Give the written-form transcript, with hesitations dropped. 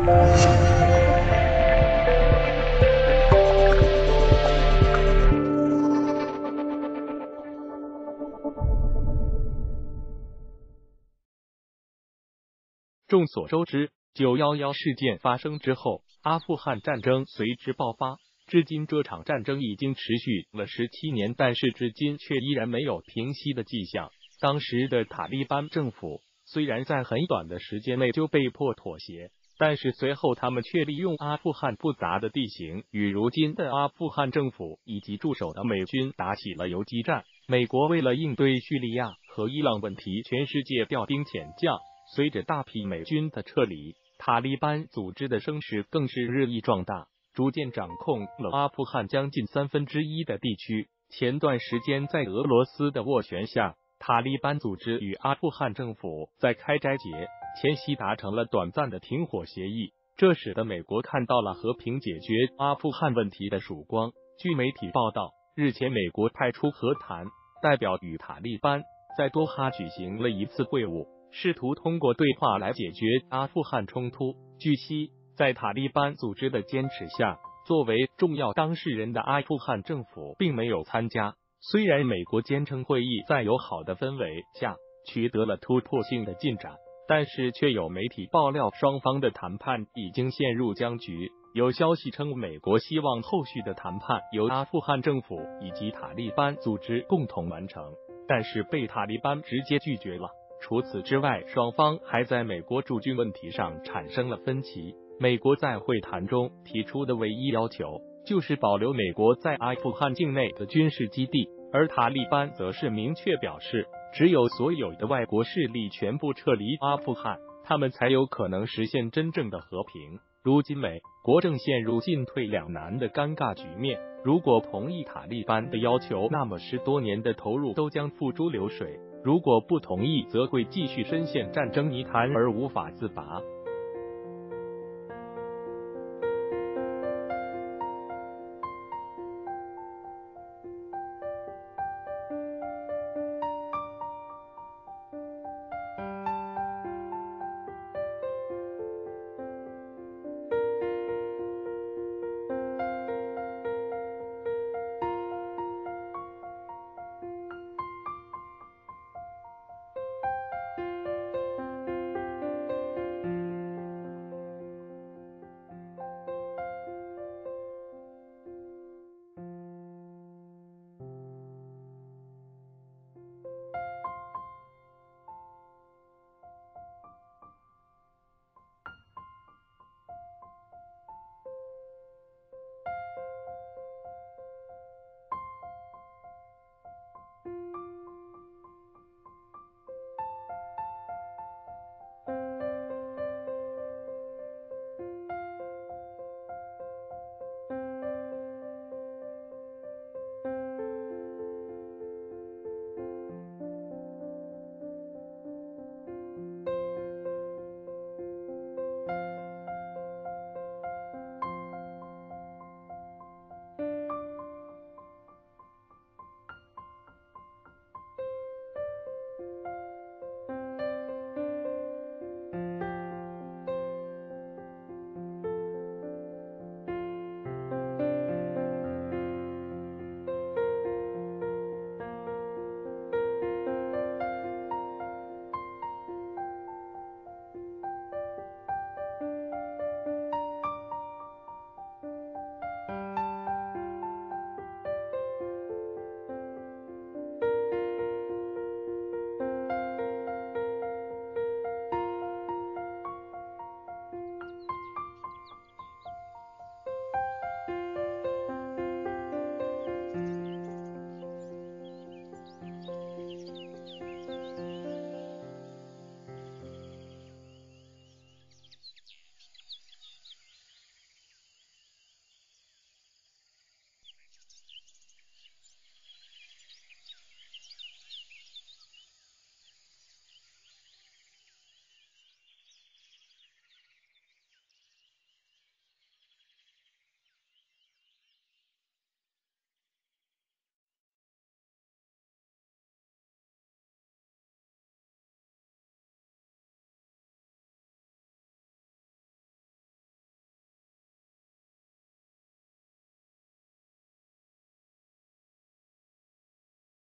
众所周知，911事件发生之后，阿富汗战争随之爆发。至今，这场战争已经持续了17年，但是至今却依然没有平息的迹象。当时的塔利班政府虽然在很短的时间内就被迫妥协，但是随后他们却利用阿富汗复杂的地形，与如今的阿富汗政府以及驻守的美军打起了游击战。美国为了应对叙利亚和伊朗问题，全世界调兵遣将。随着大批美军的撤离，塔利班组织的声势更是日益壮大，逐渐掌控了阿富汗将近1/3的地区。前段时间，在俄罗斯的斡旋下，塔利班组织与阿富汗政府在开斋节前夕达成了短暂的停火协议，这使得美国看到了和平解决阿富汗问题的曙光。据媒体报道，日前美国派出和谈代表与塔利班在多哈举行了一次会晤，试图通过对话来解决阿富汗冲突。据悉，在塔利班组织的坚持下，作为重要当事人的阿富汗政府并没有参加。虽然美国坚称会议在友好的氛围下取得了突破性的进展，但是却有媒体爆料双方的谈判已经陷入僵局。有消息称，美国希望后续的谈判由阿富汗政府以及塔利班组织共同完成，但是被塔利班直接拒绝了。除此之外，双方还在美国驻军问题上产生了分歧。美国在会谈中提出的唯一要求就是保留美国在阿富汗境内的军事基地，而塔利班则是明确表示，只有所有的外国势力全部撤离阿富汗，他们才有可能实现真正的和平。如今美国正陷入进退两难的尴尬局面，如果同意塔利班的要求，那么10多年的投入都将付诸流水；如果不同意，则会继续深陷战争泥潭而无法自拔。